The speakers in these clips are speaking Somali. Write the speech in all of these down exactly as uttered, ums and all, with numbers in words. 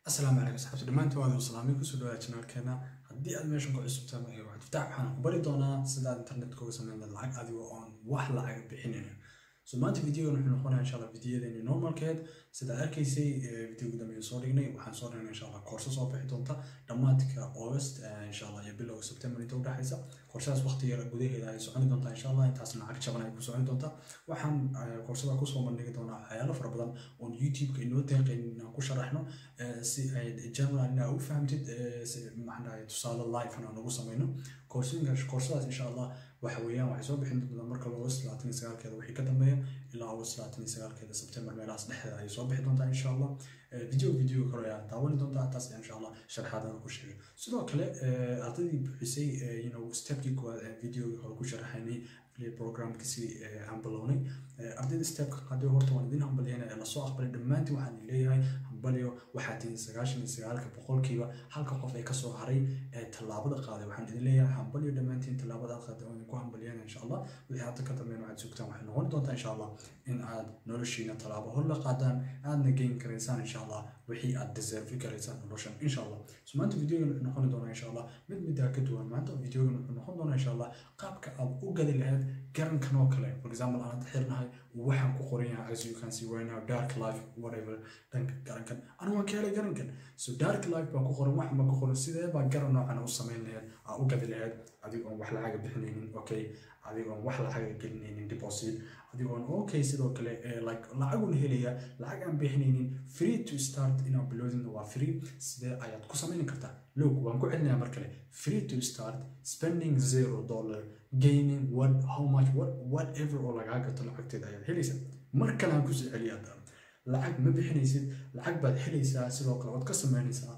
السلام عليكم صاحبتي dhamaantiin waa salaamay ku soo dhawaad channelkeena haddii aad meeshan ku cusub tahay magaca waxaad فتح waxaan ku bari doonaa sida aad internet ku sameyn lahayd lacag adigoo aan wax lacag bixinin so maanta videogan wuxuu noqonayaa insha Allah videodeeni normalkeed sida arkaysay videoga dambe soo dhignay waxaan soo dhignay insha Allah course soo bixi doonta dhamaadka August insha Allah iyo bilowga September inta u dhaxaysa courses waqti yar gudaheeda ay socon doonta insha Allah intaas lacag jaban ay ku socon doonta waxaan coursada ku soo bandhigi doonaa waxyaalo fara badan oo YouTube-ka inoo deeqayn ku sharaxno si ay general u fahamtid macnaheedu tusaale live aan ugu sameeyno coursinga coursadaas insha Allah waxa weeyaan waxay soo bixin doontaa marka August labaatan iyo sagaal keeda wixii ka dambeeya ilaa August labaatan iyo sagaal keeda September meelahaas dhexdeeda ay soo bixi doontaa insha Allah video video kale ayaa daawan doontaa taas insha Allah sharaxaadana ku sheegay sidoo kale ardaydi bixisay you know stepkii koowaad videoga hore ku sharaxaynay programkiisi aan bilownay ardayda stepka qaaday horta waan idin hambalyeynaa la soo aqbalay dhamaantii waxaan leeyahay hambalyo waxaa tiin sagaashan iyo sagaal boqolkiiba halka qof ay ka soo haray talaabada qaaday waxaan idin leeyahay hambalyo dhamaantiin talaabada qaaday oo ku hambalyeynaa insha Allah wixii hadda ka dambeeyna waxaad sugtaan waxay noqon doontaa insha Allah in aad noloshiina talaabo hor la qaadaan aadna gain karaysaan insha Allah wixii aad deserve karaysaan noloshan insha Allah so maanta videogan wuxuu noqon doonaa insha Allah mid mid ka duwan maanta videogan wuxuu noqon doonaa insha Allah qaabka aad u gadi lahayd garankan oo kale for example aan xirnahay waxaan ku qoran yahay as you can see right now dark life whatever dhanka garankan ana waan kale garankan so dark life baa ku qoran wax ma ku qoran sidee baa garan noocan u sameyn lahayd aa u gadi lahayd adigoo wax lacag bixinaynin okay adigoo wax lacag gelinaynin deposit adigoo okay sidoo kale like lacag u helaya lacag aan bixinaynin free to start in uploading waa free sidee ayaad ku sameyn kartaa look waan ku celinayaa mar kale free to start spending zero dollar gaining what how much what whatever oo laga gato lacagteeda ayaad helaysaa mar kale aan ku soo celiyaa lacag ma bixinaysid lacag baad helaysaa sidoo kale waad ka sameynaysaa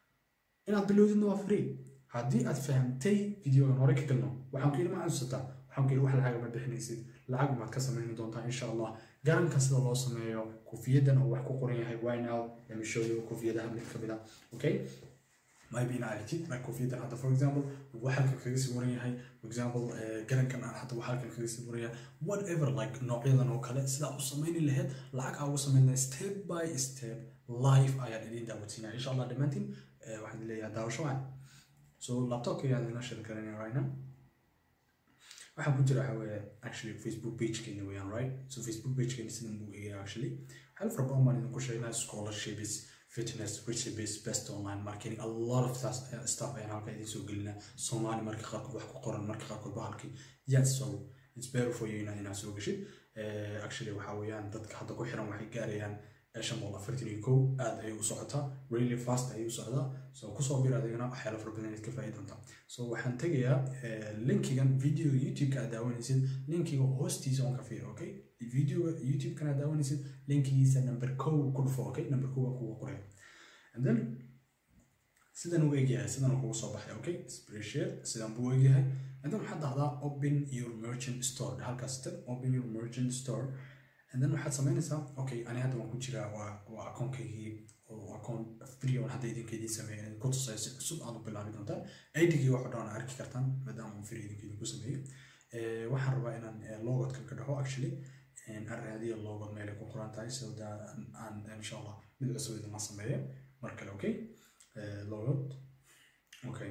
inaad bilowdina waa free haddii aad fahamtay videogan hore ka galno waxaan ku ilma cunsataa waxaan ku wax lacag ma bixinaysid lacag ma ka sameyn doontaa insha Allah garanka sida loo sameeyo kofiyadan oo wax ku qoran yahay why now let me show you kofiyadaha mid ka mid ah okay maybe in reality my kofiyadan hadda for example waxa kaga sii waran yahay for example garankan hadda waxa kaga sii waran yahay whatever like noocyadan oo kale sida u sameyn lahayd lacag aa u sameyn step by step live ayaan idin daawatinaa insha Allah dhamaantiin waxaan leeyahay daawasho waan so laptop ayaan la share garanay right now waxaan ku jira waxa actually Facebook page keena weeyaan right so Facebook page keena sidoo buu eegay actually hal farqo ma idin ku sheegnaa scholarships fitness recipes best online marketing a lot of that stuff ayaan halka idin soo gelinaa Soomaali marka qaarkood wax ku qoran marka qaarkood bahalkii yes so it's better for you inaad soo gashid actually waxa weeyaan dadka hadda ku xiran waxay gaarayaan shan boqol afartan iyo kow aad ay u socotaa really fast ay u socdaa so ku soo biir adeegana waxyaalo fara badan ka faa'iido doonta so waxaan tagayaa linkigan video YouTube ka daawanaysid linkiga hoostiisa on ka fiir okay video YouTube kana daawanaysid linkigiisa number two ku dhufo okay number two ku qoray and then sidan uu eegyahay sidan uu soo baxay okay spreadsheet sidan buu eegyahay and then waxaad dhahdaa open your merchant store halkaas tag open your merchant store and then waxaad sameynaysaa okay ani hadda waan ku jiraa waa waa account-kaygii oo account free oo hadda idinkeedii sameeyay ku tusay si cusub aad u bilaabi doontaan I D-gii waxa dhan arki kartaan maadaama uu free idinkeedii ku sameeyay ee waxaan rabaa inaan logo ka dhaho actually and araadiyo logo meel ku qoran tahay so that and inshallah mid cusub idin sameeyo mar kale okay logo okay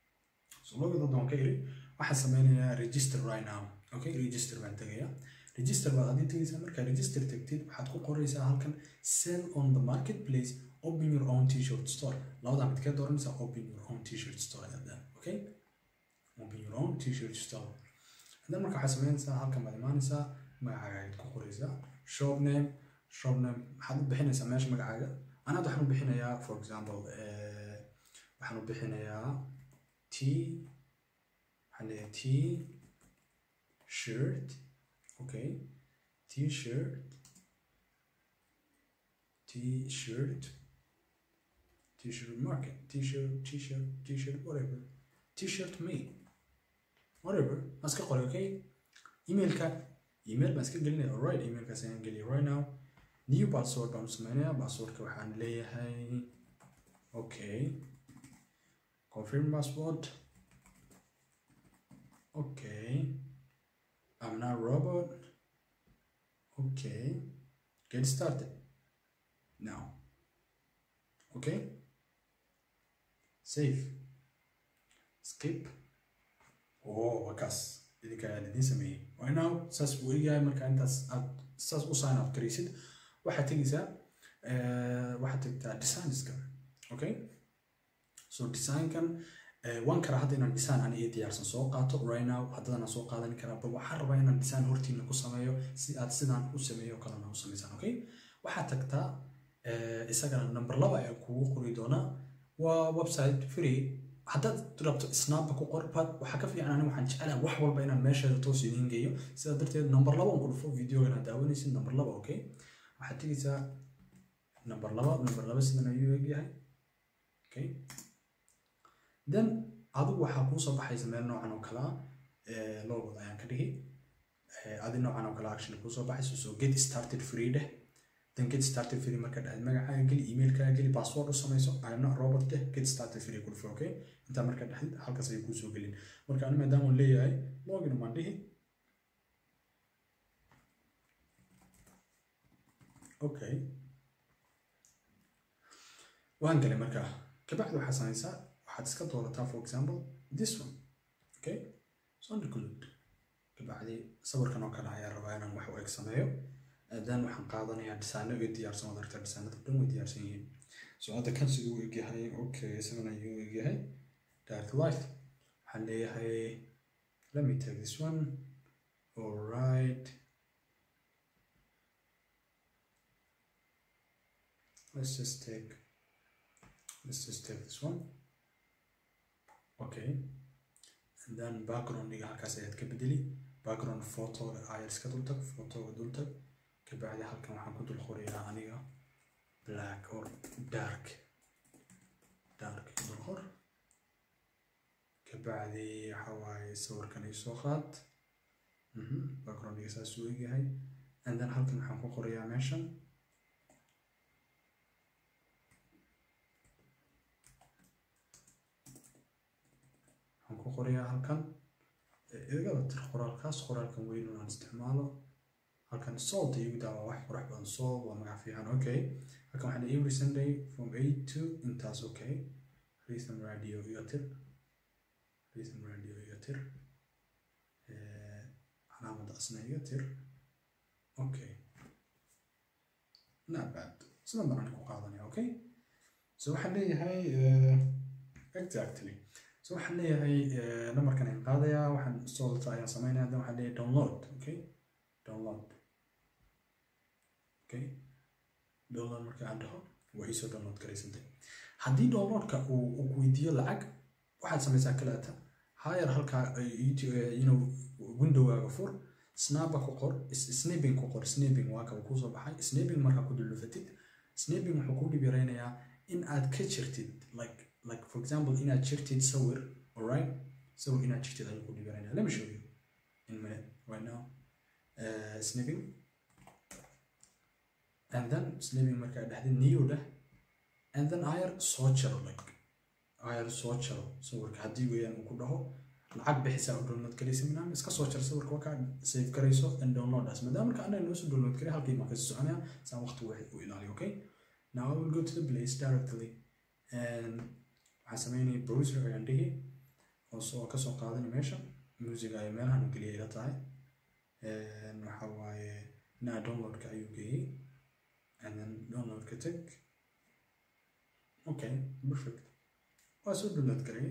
so logo dadon ka iri waxaan sameynayaa register right now okay register baan tagayaa register baad adin tagaysaa marka register tagtid waxaad ku qoraysaa halkan sell on the marketplace open your own t-shirt store labada mid ka dooranaysaa open your own t-shirt store ayada okay open your own t-shirt store hadan marka waxaad sameynaysaa halkan baad imaanaysaa magacaaga ku qoraysaa shop name shop name waxaad bixinaysaa meesha magacaaga ana waxaan u bixinayaa for example waxaan u bixinayaa t hale t shirt okay t-shirt t-shirt t-shirt market t-shirt t-shirt t-shirt whatever t-shirt me whatever aska qori okay email ka email baan iska gelinaya alright email ka saan geliyo right now new password baan sameynaya password ka waxaan leeyahay okay confirm password okay I'm not a robot. Okay, get started now. Okay. save skip oo wakaas idinka ayaa idin sameeyey right now saas uu egahay marka intaas aad saas u sign up garaysid waxaad tegaysaa waxaad tagtaa designska okay so designkan waan karaa hadda inaan design aan iyo diyaarsan soo qaato right now haddana soo qaadan karaa bal waxaan rabaa inaan design hortiina ku sameeyo si aad sidaan u sameeyo kalena u sameysaan okay waxaad tagtaa isagana number laba ayaa kugu qori doonaa waa website free haddaad rabto snapba ku qor bad waxaa ka fiican aniga waxaan jecelahay wax walba inaan meesheeda toos idiin geeyo sidaa darteed number laba aan ku dhufo videogan aad daawanaysid number laba okay waxaad tegaysaa number laba number laba sidan ayuu egyahay okay then adigu waxaa kuu soo baxaysa meel noocan oo kale ah logoda ayaan ka dhigi adi noocan oo kale actually kuu soo baxayso so get started free deh then get started free marka dhaad magacaaga geli emailkaaga geli password u samayso I'm not Robert deh get started free ku dhufo okay inta marka dhaxid halkaas ay kuu soo gelin marka aniga maadaama uu leeyahay login ma dhihi okay waan galay marka kabacdi waxaa samaysaa waxaad iska doorataa for example this one okay so include kabacdi sawirkan oo kale ayaa rabaa inaan wax u eg sameeyo then waxaan qaadanayaa design iyo diyaarsan wada aragtaa designada dhan way diyaarsan yihiin so hadda kan siduu u egyahay okay isagana ayuu u egyahay direct life waxaan leeyahay let me take this one all right let's just take let's just take this one okay and then background diga halkaas ayaad ka bedeli background photo ayaad iska dul tag photo dul tag kabacdi halkan waxaan ku dul qorayaa aniga black or dark dark dul qor kabacdi waxa waaye sawirkan ay soo qaad mhm background diga saas u egyahay and then halkan waxaan ku qorayaa meeshan ku qorayaa halkan eegada tir qoraalkaas qoraalkan weyn oo aan isticmaalo halkan salt ayuu daawa wax qurux badan salt waa magac fiican okay halkan waxaan every Sunday from eight to intaas okay listen radio iyo tir listen radio iyo tir ee calaamad asna iyo tir okay not bad sidoo baan ku qaadanaya okay so waxaan leeyahay exactly so waxaan leeyahay numberkan aan qaadayaa waxaan soo ayaan sameynaa hadda waxaan leeyahay download okay download okay download marka aan dhaho waa isoo download gareysantay haddii downloadka uu uu weydiiyo lacag waxaad sameysaa kalaata higher halka you know windowgaaga fur snapba ku qor snapping ku qor snapping waa ka ku soo baxay snapping marka ku dulfatid snapping wuxuu ku dhibiraynayaa in aad ka jirtid like like for example in aad jirtid sawir all right so in aad jirtid ayuu ku dhibiraynayaa let me show you in a minute right now uh, snapping and then snapping marka dhahdid new dah and then ayar soo jaro like ayar soo jaro sawirka haddii weeyaan uu ku dhaho lacag bixisa oo download galaysa minaan iska soo jar sawirka waa ka save garayso and download as maadaama marka aan noo soo download garay halkii ma ka soconaya saa waqti uu ilaaliyo okay now I will go to the place directly and waxaan sameynay browser ayaan dhihi oo soo ka soo qaadanay meesha music ay meelahan u geliyay ila tahay and waxa waaye na download ka ayuu geeyay and then download ka tag okay perfect waa soo download garay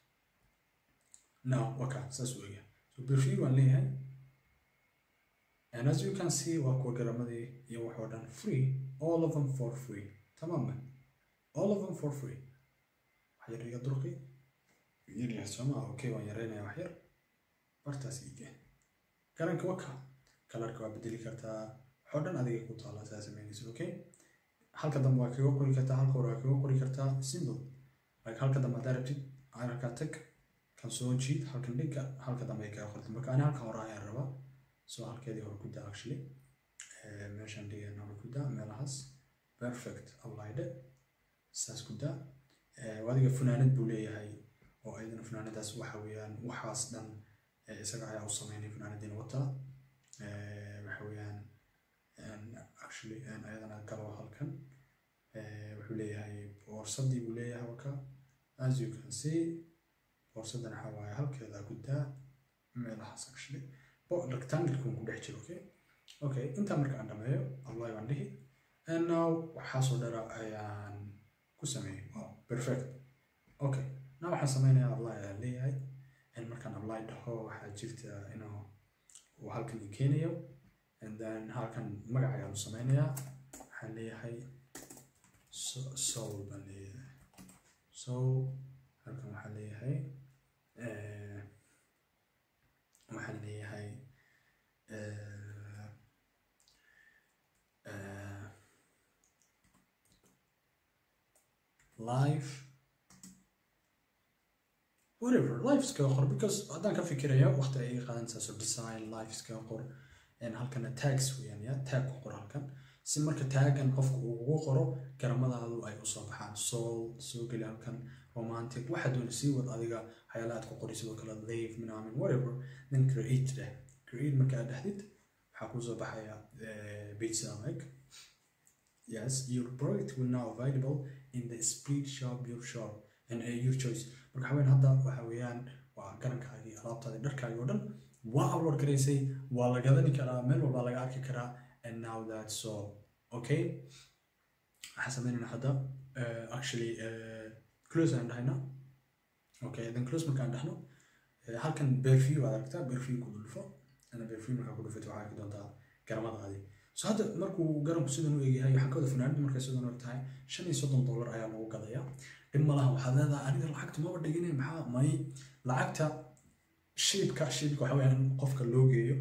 now okay saas weeye so perfect waan leeyahay and as you can see waa kuwa garamadii iyo wax oo dhan free all of them for free tamaama all of them for free waxay riga durqi yiri sama okay waan yareynaa wax yar bartaas iige garanka waka kalarka waa bedeli kartaa xodan adiga ku taala saas sameynayso okay halka dambe waa kaga qori kartaa halka hore waa kaga qori kartaa symbol like halka dambe directed ayarka tag kan soo jiid halkan dhiga halka dambe ka qorto marka ana halka hore ayaan rabaa soo halkeedii hore ku daa actually ee meeshan dhigana hore ku daa meelahaas perfect align saas ku daa ee wadiga funaanad buu leeyahay oo aydan funaanadaas waxa weeyaan waxaas dhan isaga ayaa u sameeyay funaanadina wata ee waxa weeyaan and actually and ayadana galo halkan ee wuxuu leeyahay boorsadii buu leeyahay waka as you can see borsadan waxa waaye halkeeda ku daa meelahaas actually bo rectangle ku dhex jiro okay okay inta marka aan dhameeyo apply waan dhihi and now waxa soo dhara ayaan ku sameeyay wow perfect okay now waxa sameeynaa apply ayaan leeyahay and markaan apply dhaho waxa jirta inuu uu halkan keenayo and then halkan magac ayaan sameeynaa waxa leeyahay so so baan leeyahay so halkan waxa leeyahay eh waxa leeyahay eh eh live whatever live iska qor because hadaan ka fikirayo waqti ay qaadanaysaa so design live iska qor and halkan tags weeyaan ya tag ku qor halkan si marka taggan qofku uu ugu qoro garamadaadu ay u soo baxaan soul soo gali halkan romantic waxa doon si wad adiga hay'adaad ku qori sidoo kale live minaamin whatever then create ده create marka aad dhahdid waxa ku soo baxaya page like yes your product will now available in the split shop your shop and uh, your choice marka haween hadda waxa weeyaan waa garankaagii alaabtaada dharkaaga oo dhan waa upload gareysay waa la gadan karaa meel walba laga arki karaa and now that's all okay waxa sameynayna hadda uh, actually uh, close and dhahayna okay then close markaan dhahno uh, halkan preview aad aragtaa preview ku dhulfo ana preview markaa ku dhulfito waxaa ka doontaa garamadaadi so hadda markuu garanku sidan u eegyahay waxaan ka wada fanaanid markay sidan u tahay shan iyo soddon dollar ayaa lagu gadayaa dhib malaha waxaad leedahay aniga lacagta maba dhiginay maxaa may lacagta shibka shibka waxa weeyaan qofka loo geeyo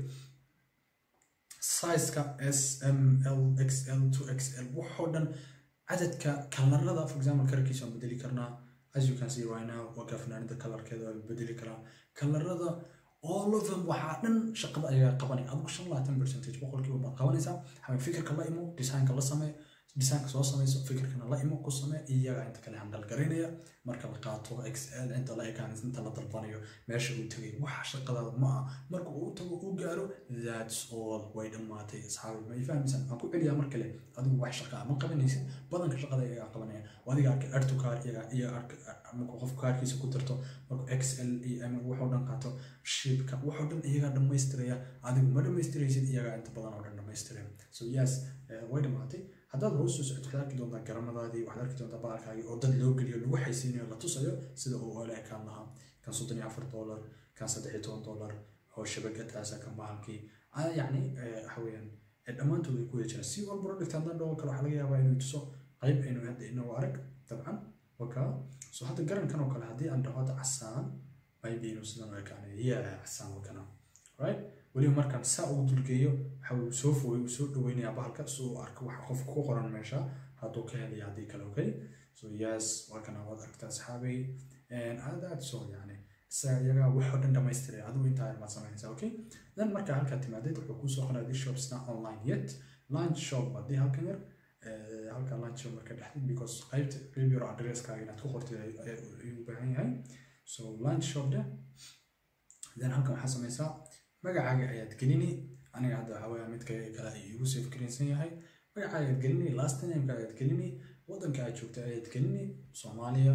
size-ka S M L X L two X L waxoo dhan cadadka kalarada for example kalarkiisa aan bedeli karnaa as you can see right now waa ka fanaanida kalarkeeda waa bedeli karaa kalarada all of them waxaa dhan shaqada ayaga qabanay adigu shan iyo labaatan percent boqolkiiba baad qabanaysaa waxaa fikirka la imo designka la sameeyo designka soo sameeyso fikirkana la imo ku sameeyo iyaga inta kale handal gareynaya marka la qaato X L inta la ekaan inta la dalbanayo meesha uu tagay waxa shaqada ma marka uu tago uu gaaro that's all way dhamaatay asxaabi ma ifahmaysan aan ku celiyaa mar kale adigu wax shaqa ma qabanaysid badanka shaqada ayaga qabanaya wadiga arka artu kaar iyaga iyo arka marka qof kaarkiisa ku darto marka X L iyo M wuxuu dhan qaato shibka wuxuu dhan iyaga dhamaystiraya adigu ma dhamaystiraysid iyaga inta badan oo dhan dhamaystiraya so yes way dhamaatay haddaad hoos u socoto waxaad arki doontaa garamadaadii waxaad arki doontaa baalkaagii oo dad loo geliyo lagu xaysiinayo la tusayo sida uu ole ekaan lahaa kan soddon iyo afar dollar kan saddex iyo toban dollar oo shabakadaasa kan baalkii yacni waxa weeyaan dhammaantood ay ku wada jiraan si walba product haddaan dhawo kale waxaa laga yaabaa inuu tuso qayb aynu hadda inagu arag dabcan waka so hadda garankan oo kale haddii aan dhaho hadda casaan maybe inuu sidan u ekaanayo yeah casaan wakana right waliba markaan saa ugu dulgeeyo waxa uu soo foogay uu soo dhaweynayaa bahalka soo arka waxa qof ku qoran meesha hadduu ka helaya haddii kale okay so yes waa kana waad aragtaa asxaabay and that's all yani isaga iyaga waxoo dhan dhamaystiray adigu intaa ma samaynaysaa okay then marka halka timaadid wuxuu ku soo qoray this shop's not online yet launch shop haddii halkan yar halka launch shop marka dhexdid because qaybta review addresskaaga inaad ku qortid ayuu u baahan yahay so launch shop da then halkan waxaa samaysaa magacaaga ayaad gelini aniga hadda waxa weeyaan midka kale ay igu soo fikiraysan yahay magacaaga ayaad gelini last name ka ayaad gelini wadanka aad joogto ayaad gelini Soomaaliya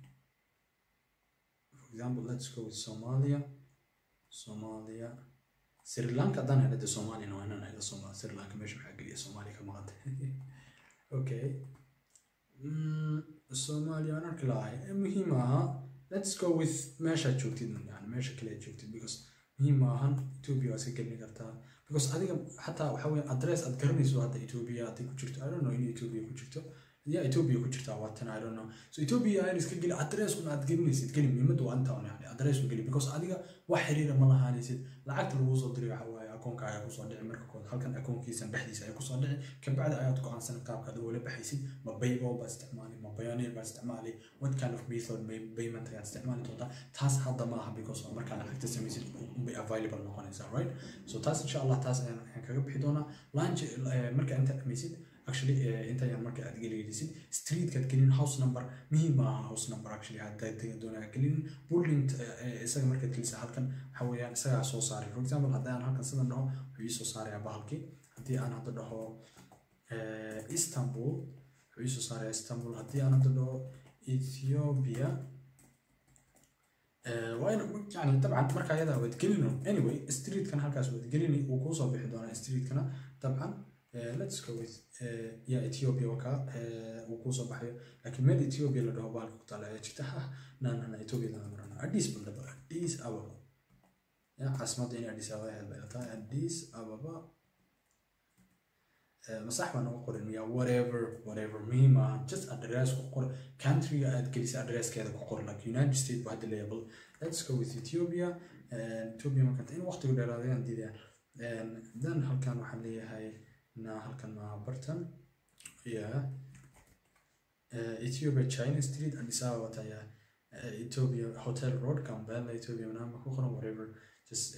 for example let's go with Somalia Somalia Sri Lanka dan hada Soomaaliya no ana hada Soomaaliya Sri Lanka meesha waxa geliya Soomaaliya ka maqan okay mm Soomaaliya ana kalaay muhiim ah let's go with meesha joogtid yani meesha kale joogtid because muhiim maahan Ethiopia waa iska gelin kartaa because adiga xataa waxa weeye address aad garanayso hadda Ethiopia aad ku jirto I don't know in Ethiopia ku jirto ya Ethiopia ku jirta waatan I don't know so Ethiopia ay iska geli address una aad gelinaysid geli muhiimadu waa inta yani address u geli because adiga wax xiriir ma lahaanaysid lacagta lagu soo diray waxa weeye akoonkaaga ku soo dhici marka kood halkan akoonkiisa dhexdiisa ay ku soo dhici ka bacda ayaad ku aansan qaabka aad wala baxaysid ma PayPal ba isticmaali ma Payoneer ba isticmaali what kind of method payment ayaad isticmaali doontaa taas hadda ma aha because marka lacagta samaysid be available noqonaysa right so taas insha Allah taas ayaan kaga bixi doonaa launch marka inta dhamaysid actually inta yar marka aad geliysid street ka gelin house number muhiim ah house number actually hadda taga doonaa gelin building isaga marka gelisa halkan waxa weeyaan isaga soo saaray for example haddaan halkan sidan dhaho wuxuu soo saaray bahalkii haddii aan hadda dhaho Istanbul wuxuu soo saaray Istanbul haddii aan hadda dhaho Ethiopia وين يعني طبعا مركا هذا ودقلينه anyway street كان هالكاس ودقليني وكوصل بحدونا street كنا طبعا let's go with يا إثيوبيا وكا وكوصل بحيو لكن مد إثيوبيا اللي ده بالك طالع جتها نان نان إثيوبيا ده مرنا أديس بندبر أديس أبابا يا عاصمة ديني أديس أبابا هالبلد أديس أبابا مساحة أنا أقول إنه يا whatever whatever مهما just address أقول country أدكليس address كذا أقول like United States بهذا الليبل let's go with Ethiopia Ethiopia ما كانت إن وقت يقول هذا عندي ده then هل كان محلية هاي نا هل كان مع برتن يا Ethiopia China Street أديس أبابا تايا Ethiopia Hotel Road كامبالا Ethiopia منام مكوخنا whatever just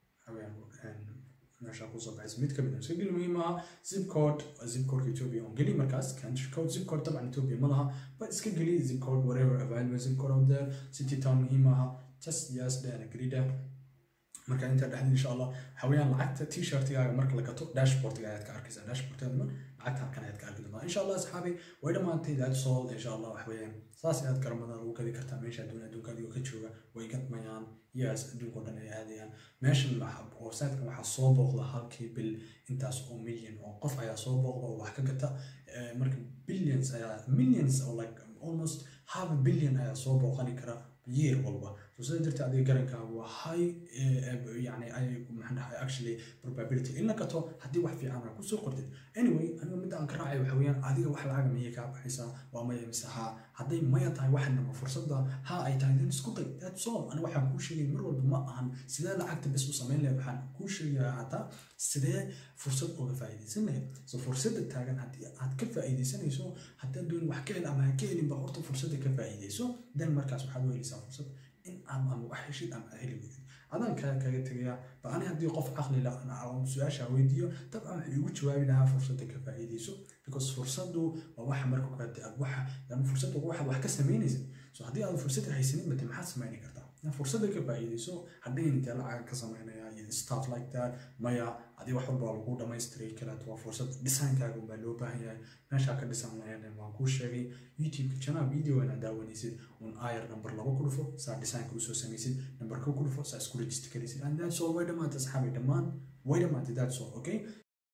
and ماشي أقول بعد ميت كمية سجل مهمة زيب كود زيب كود إثيوبيا أنجلي مركز كانتري كود زيب كود طبعا إثيوبيا ملها بس كجلي زيب كود whatever available زيب كود out there city town مهمة just yes ده أنا قريدة مركز أنت دحين إن شاء الله حاولنا لعبت تي شيرت يا مركز لقطو داشبورد قاعد كاركيزا داشبورد هذا لعبتها كان قاعد كاركيزا إن شاء الله أصحابي وإذا ما أنت ذات صول إن شاء الله وحويان صاص قاعد كرمنا وكذي كرتا ماشي دون دون كذي وكتشوفه ويكت ميان ياس دون كنا هذه ماشي المحب وساعتك مع الصوبغ لهالكي بال إنتاس أو مليون أو قف على صوبغ أو حكجتا مركب billions على millions أو like almost half a billion على صوبغ خلي كرا year والله وصل درت هذه قرن كهو high يعني أي محنا actually probability إنك تو هدي واحد في عمرك وسوق قرد anyway أنا مدة أنك راعي وحويان هذه واحد العالم هي كاب حسا وما يمسحها هدي ما يطعي واحد لما فرصة ده ها أي تايدين سكوتي that's all أنا واحد كل شيء مرور بماء سيدا لعقت بس وصمين لي بحال كل شيء عطا سيدا فرصة أو فايدة سنة سو فرصة التاجن هدي هتكفى أيدي سنة سو حتى دون وحكي أما كيل بحط فرصة كفى أيدي سو ده المركز وحده اللي صار فرصة إن أم أم وحشيد أم أهلي ودي أنا كا كجتريا فأنا هدي قف عقلي لا أنا أو سؤال شاويديو طبعا يقول جوابي لها فرصة كفى أيدي سو because فرصة دو وواحد مركو كده أبوحة لأن فرصة دو واحد واحد كسميني زين سو هدي هذا فرصة هيسنين بتمحات سمعني كرتا فرصة كفى أيدي سو هدي أنت لا كسمعني يا stuff like that ما يا هدي واحد بالقوة ما يستري كلا توا فرصة ديسان كاغو بالوبة هي ماشي هكذا ديسان يعني ما كوش شيء يوتيوب كنا فيديو أنا داوني سيد ون آير نمبر لو كله فوق صار ديسان كروسو سميسيد نمبر كله فوق صار سكولي تستكليسيد and that's all ويدا ما تسحبي دمان ويدا ما تدات so okay